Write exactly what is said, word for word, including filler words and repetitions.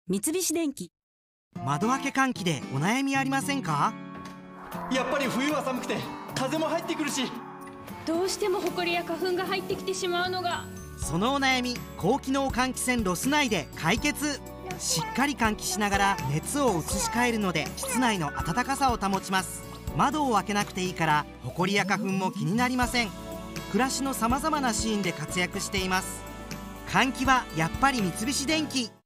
三菱電機。 窓開け換気でお悩みありませんか？ やっぱり冬は寒くて風も入ってくるし、 どうしてもホコリや花粉が入ってきてしまうのが。 そのお悩み、高機能換気扇ロス内で解決。しっかり換気しながら熱を移し替えるので室内の暖かさを保ちます。窓を開けなくていいからホコリや花粉も気になりません。暮らしのさまざまなシーンで活躍しています。換気はやっぱり三菱電機。